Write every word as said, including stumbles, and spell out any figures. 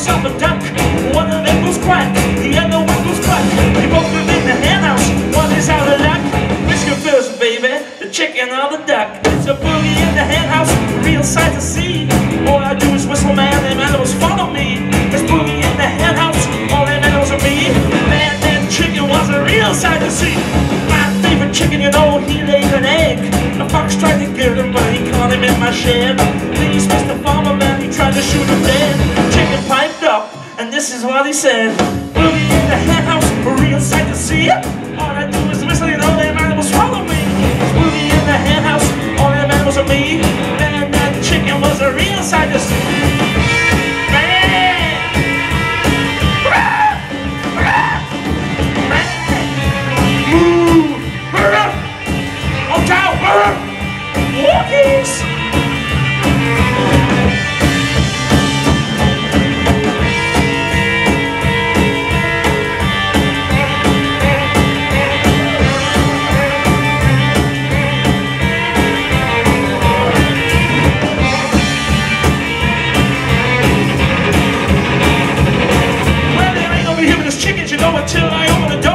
himself a duck. One of them goes quack, the other one goes quack. They both live in the hen house, one is out of luck. Which comes first, baby, the chicken or the duck? It's a boogie in the hen house, a real sight to see. All I do is whistle, man, them animals follow me. There's boogie in the hen house, all them animals are me. Man, that chicken was a real sight to see. My favorite chicken, you know, he laid an egg. The fox tried to get him, but he caught him in my shed. Then he missed the farmer, man, he tried to shoot him dead. The chicken piped up, and this is what he said. Boogie in the hen house, a real sight to see. All I do is whistle, you know, them animals follow me. There's boogie in the hen house, all them animals are me. Man, that chicken was a real sight to see. Walkies! Well, there ain't nobody here but this chickens, you know, until I open the door.